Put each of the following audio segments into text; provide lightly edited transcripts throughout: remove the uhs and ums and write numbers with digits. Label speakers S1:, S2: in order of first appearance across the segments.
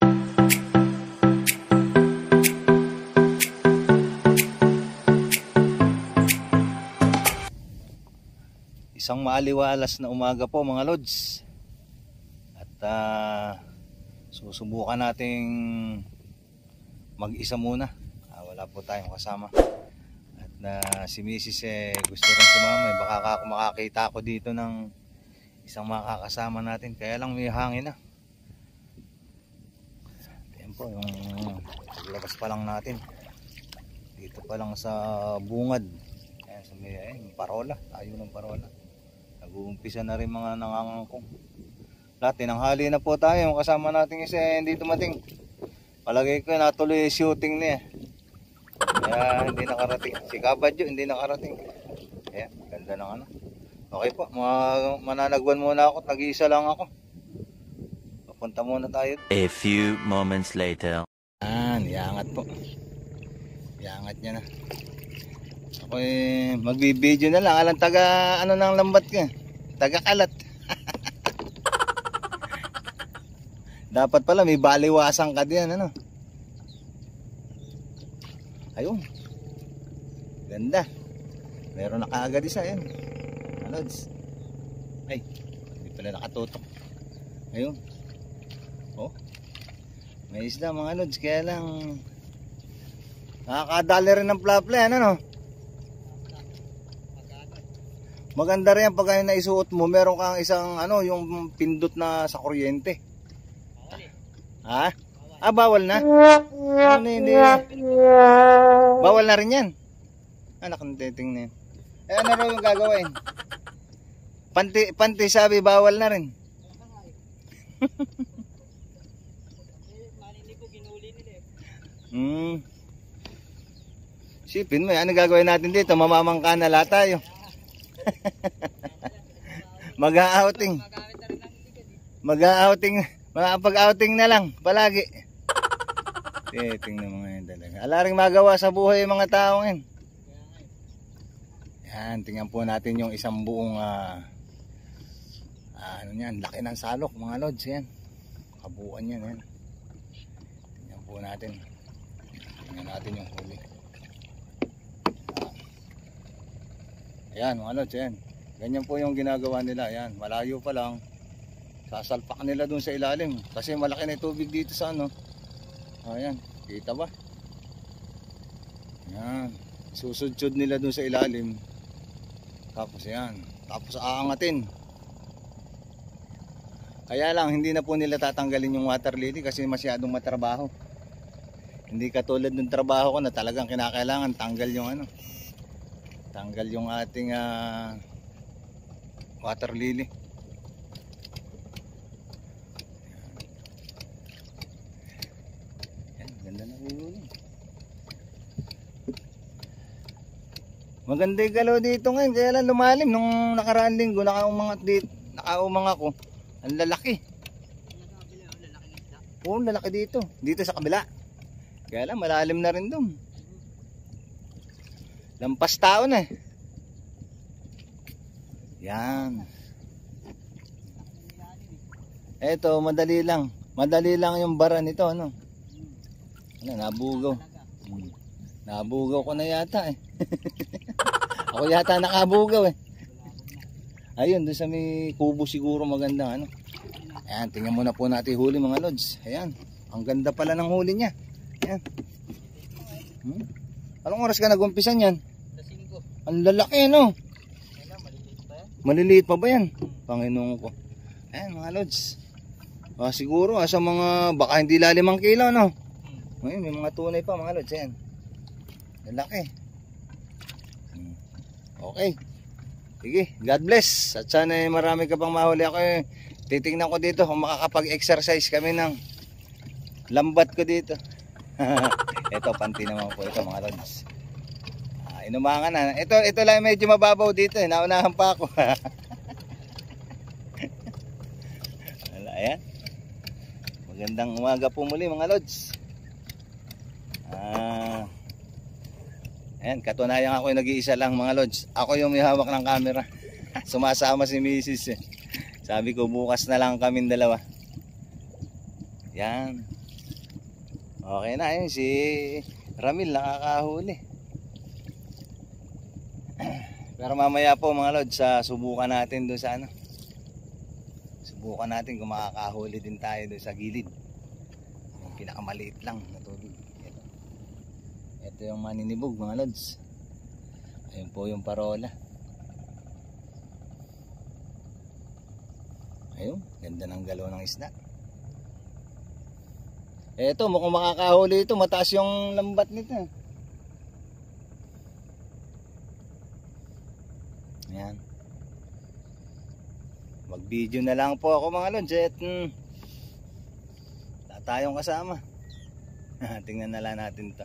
S1: Isang maaliwalas na umaga po mga lods. At susubukan nating mag-isa muna. Wala po tayong kasama. At si Mrs. Gusto rin sumama. Baka makakita ako dito ng isang makakasama natin. Kaya lang may hangin na. Ayan po yung paglabas pa lang natin. Dito pa lang sa bungad. Ayan, sa may parola. Tayo ng parola. Nag-uumpisa na rin mga nangangangkong. Lahat, tinanghali na po tayo. Yung kasama natin isa hindi dumating. Palagay ko natuloy shooting niya. Kaya hindi nakarating. Si Kabadyo hindi nakarating. Ayan, ganda ng ano. Okay po, mananagwan muna ako. Tag-iisa lang ako. Papunta muna tayo.
S2: A few moments later.
S1: Iangat po. Iangat niya na. Ako magbibideo na lang. Alang taga ano ng lambat ka. Taga kalat. Dapat pala may baliwasan ka diyan ano. Ayun. Ganda. Meron na kaagad isa yan. Lods. Ay, hindi pala nakatutok. Ayun. Oh. May isda mga lods. Kaya lang nakakadali rin ng plapla yan ano. Maganda rin pag naisuot mo, meron kang isang ano, yung pindot na sa kuryente. Ha? Bawal na? Ano hindi? Bawal na rin yan. Anak ng teting na yan. Ano rin yung gagawin? Panti sabi, bawal na rin. Sipin mo, ano gagawin natin dito? Mamamangka na lahat tayo. Mag-outing. Pag-outing na lang palagi. Tingnan mo ngayon talaga. Alaring magawa sa buhay yung mga tao ngayon. Yan, tingnan po natin yung isang buong ano yan, laki ng salok mga lods yan. Kabuuan yan, yan. Tingnan po natin. Tingnan natin yung huli. Ayan mga lods, ayan. Ganyan po yung ginagawa nila. Ayan, malayo pa lang. Sasalpak nila dun sa ilalim. Kasi malaki na tubig dito sa ano. Ayan, kita ba? Ayan. Susudsud nila dun sa ilalim. Tapos ayan. Tapos aangatin. Kaya lang, hindi na po nila tatanggalin yung water lily kasi masyadong matrabaho. Hindi katulad ng trabaho ko na talagang kinakailangan tanggal yung ano. Tanggal yung ating water lily. Yan, ganda na huli. Maganda yung galaw dito ngayon, kaya lang lumalim. Nung nakaraang linggo, nakaumang ako. Ang lalaki. Oo, lalaki dito. Dito sa kabila. Kaya lang, malalim na rin doon. Lampas tao na eh. Yan. Eto, madali lang. Madali lang yung bara nito, ano? Ano, nabugaw. Nabugaw ko na yata eh. Ako yata nakabugaw eh. Ayun, doon sa may kubo siguro maganda, ano? Ayan, tingnan muna po natin huli mga lods. Ayan, ang ganda pala ng huli niya. Ayan. Anong oras ka nag-umpisa niyan? Ang lalaki ano? Maliliit pa ba yan? Panginoon ko. Ayan mga lods. Siguro sa mga baka hindi lalim ang kilo no? Ngayon may mga tunay pa mga lods. Ayan. Lalaki. Okay. Sige, God bless. At sana marami ka pang mahuli. Ako titingnan ko dito kung makakapag-exercise kami ng lambat ko dito. Ito, panty naman po ito mga lods. Inumangan na. Ito lang medyo mababaw dito eh. Naunahan pa ako. Wala, ayan. Magandang umaga po muli mga lods. Ayan, katunayan ako yung nag-iisa lang mga lods. Ako yung may hawak ng camera. Sumasama si Mrs. Sabi ko bukas na lang kaming dalawa. Yan. Okay na yun, si Ramil nakakahuli. Pero mamaya po mga lods, subukan natin doon sa ano. Subukan natin kung makakahuli din tayo doon sa gilid. Yung pinakamaliit lang na tubig. Ito yung maninibog mga lods. Ayun po yung parola. Ayun, ganda ng galaw ng isda. Eto, mukhang makakahuli ito. Mataas yung lambat nito. Ayan. Mag-video na lang po ako mga lods. Wala tayong kasama. Tingnan na lang natin ito.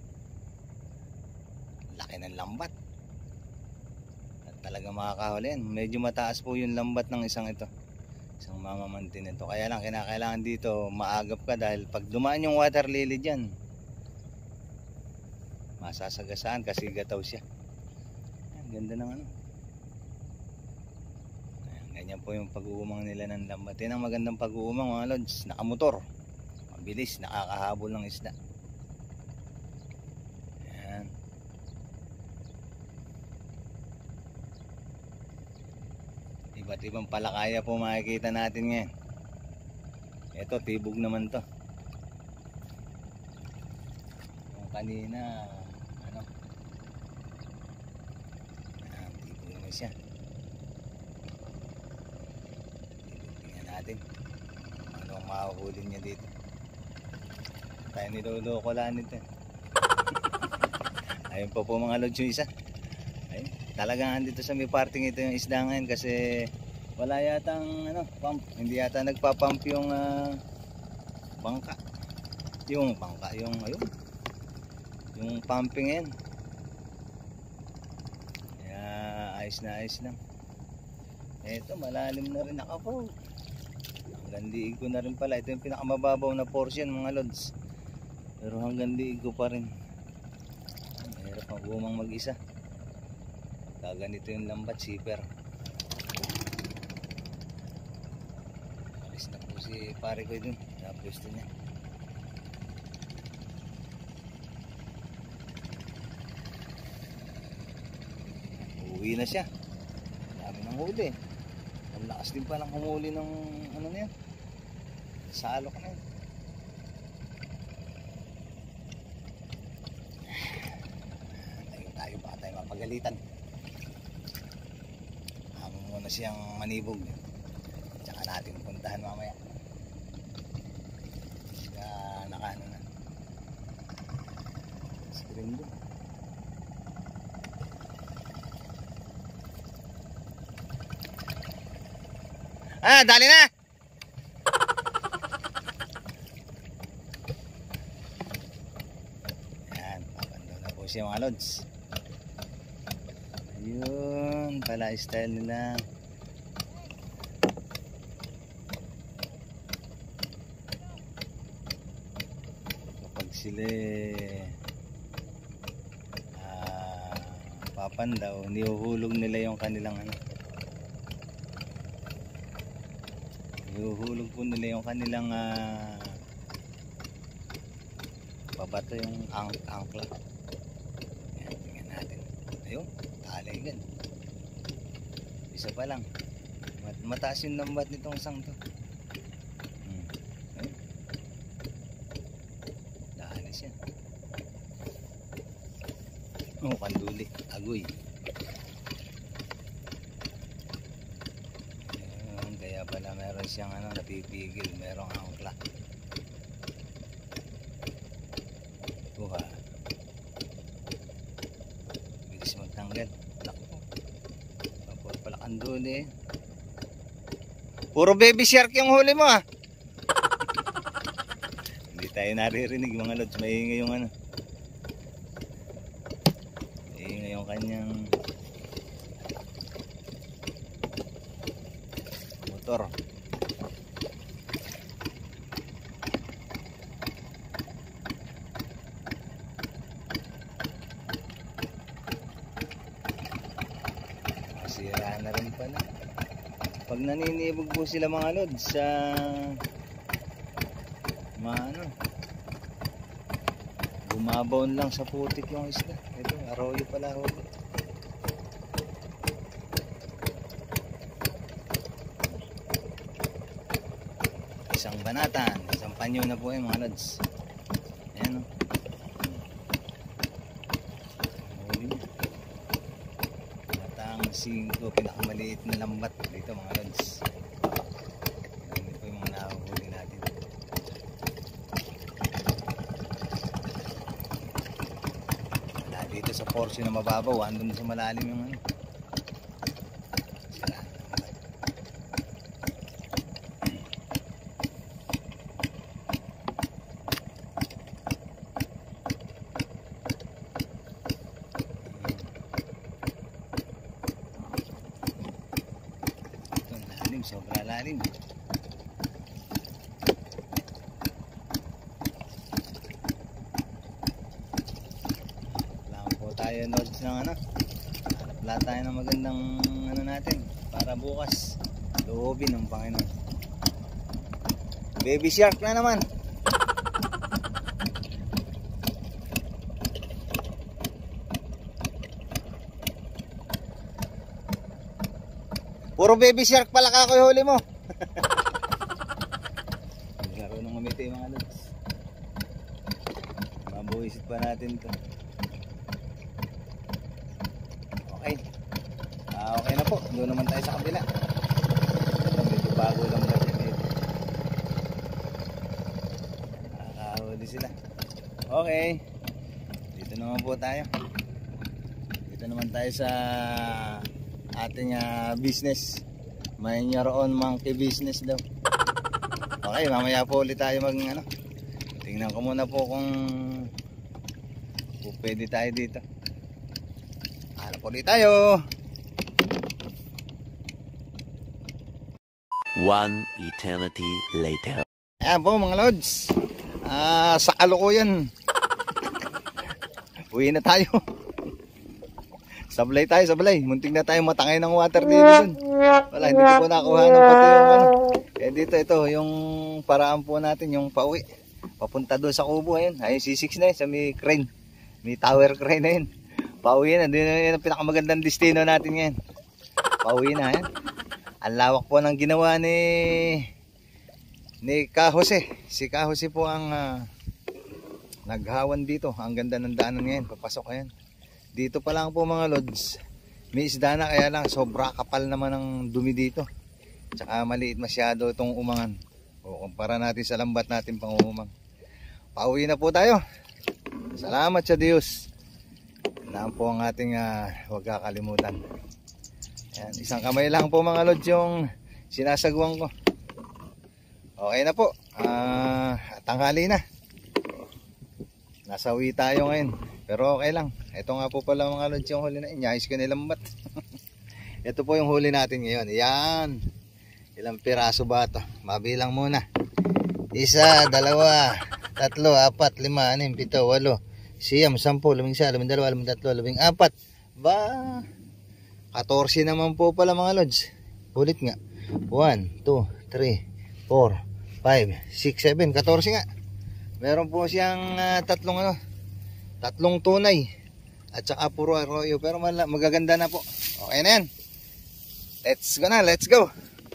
S1: Laki ng lambat. At talaga makakahuli yan. Medyo mataas po yung lambat ng isang ito. Isang mamamantin ito. Kaya lang kinakailangan dito maagap ka dahil pag dumaan yung water lily dyan, masasagasaan kasi gataw siya. Ayan, ganda ng ano. Ayan, ganyan po yung pag-uumang nila ng lambat. Yan ang magandang pag-uumang mga lods. Nakamotor. Mabilis, nakakahabol ng isda. Ayan. Iba't ibang palakaya po makikita natin ngayon. Ito, tibog naman to. Yung kanina, ano? Ayan, tibog naman siya. Tingnan natin. Ano ang mahuhuli niya dito. Tayo niloloko lang nito. Ayun po mga lods yung isa. Ayun. Talagang andito sa may parting ito yung isda ngayon kasi wala yatang ano, pump. Hindi yata nagpa-pump yung bangka. Yung bangka, yung ayun. Yung pumping ngayon. Kaya ayos lang. Ito malalim na rin nakapo. Hanggang diig ko na rin pala. Ito yung pinakamababaw na portion mga lods. Pero hanggang diig ko pa rin. Mahirap ang gumang mag-isa. Ganito yung lambat, zipper. Alis na po si pare ko dun sa pwesto niya. Uwi na siya. Dami ng huli. Ang lakas din palang humuli ng ano na yan, Salok na yan. Tayo baka tayo mapagalitan. Muna siyang manibog, tsaka natin puntahan mamaya. Kaya nakaano na screen doon. Dali na. Yan, papando na po siya mga lods. Ayun pala style nila. Kapag sila papandaw, nihuhulog nila yung kanilang ano. Nihuhulog po nila yung kanilang pabato, yung angkla. Ayan, tingnan natin. Ayun, talagan. Isa pa lang. Mataas yung lambat nitong sang to. Ayun. Dahil siya. Oh, kanduli. Agoy. Ayun, kaya pala meron siyang ano, napipigil. Merong angkla. Buha. Bilis magtanggal. Pala kanduli. Puro baby shark yung huli mo Hindi tayo naririnig mga lods. Maingay yung ano. Maingay yung kanyang motor. Masira na rin pala. Pag naninibog po sila mga lods sa Bumabaon lang sa putik yung isda. Ito, arroyo pala huli. Isang banatan, isang panyo na po yung mga lods. Ayan o. Huli niya. Batang 5, pinakamaliit na lambat dito mga lods. Ayan po yung mga nahuhuli natin. Wala dito sa portion na mababaw, andun sa malalim yung ano. Sobra lalim. Lang po tayo nods ng ano. Hanap tayo ng magandang ano natin para bukas loobin ng Panginoon. Baby shark na naman. Puro baby shark pala ka ko huli mo. Laro ng umiti mga lods. Mabuhisit pa natin to. Okay. Okay na po. Doon naman tayo sa kabila. Medyo bago lang natin dito. Nakakahuli sila. Okay. Dito naman po tayo. Dito naman tayo sa ating business. May own monkey business daw. Okay, mamaya po ulit tayo mag ano. Tingnan ko muna po kung pwede tayo dito. Hanap ulit tayo.
S2: One eternity later.
S1: Ayan po mga lods. Sa kalukuyan. Uwi na tayo. Sablay tayo, sablay. Munting na tayo matangay ng water dito dun. Wala, hindi ko po nakuha ng pati yung ano. Kaya dito, ito, yung paraan po natin, yung pauwi. Papunta doon sa kubo, ayun. Ayun, C6 na yun, sa may crane. May tower crane na yun. Pauwi na, yun ang pinakamagandang destino natin ngayon. Pauwi na, ayun. Ang lawak po ng ginawa ni Ka Jose. Si Ka Jose po ang naghawan dito. Ang ganda ng daanan ngayon, papasok ayun. Dito pa lang po mga lods, may isda na, kaya lang sobra kapal naman ng dumi dito. Tsaka maliit masyado itong umangan. O kumpara natin sa lambat natin pang umang. Pauwi na po tayo. Salamat sa Diyos. Naan po ang ating huwag kakalimutan. Ayan, isang kamay lang po mga lods yung sinasagwang ko. Okay na po. Tanghali na. Nasawi tayo ngayon. Pero okay lang. Ito nga po pala mga lods yung huli na. Inyayos ko nilang bat. Ito po yung huli natin ngayon. Yan. Ilang piraso ba ito? Mabilang muna. 1, 2, 3, 4, 5, 6, 7, 8, 9, 10, 11, 12, 13, 14. Ba? 14 naman po pala mga lods. Ulit nga. 1, 2, 3, 4, 5, 6, 7, 14 nga. Meron po siyang tatlong tunay at saka puro arroyo, pero magaganda na po. Okay na yan. Let's go.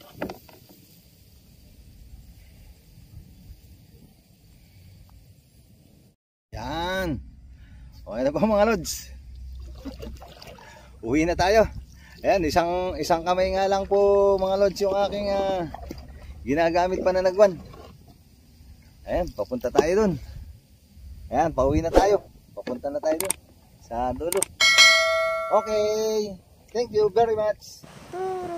S1: Yan. Okay na po mga lods. Uwi na tayo. Ayan, isang kamay nga lang po mga lods yung aking ginagamit pa na nagwan. Ayan, papunta tayo dun. Ayan, pauwi na tayo. Papunta na tayo dun sa dulo. Okay. Thank you very much.